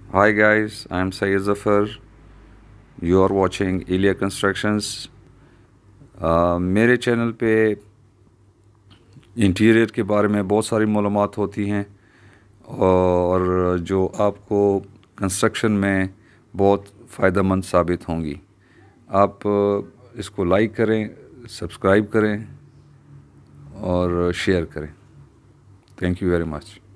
Hi guys, I am Syed Zafar. You are watching Ilya Constructions. मेरे channel पे interior के बारे में बहुत सारी मालूमात होती हैं और जो आपको कंस्ट्रक्शन में बहुत फ़ायदेमंद साबित होंगी। आप इसको लाइक करें, सब्सक्राइब करें और शेयर करें। Thank you very much.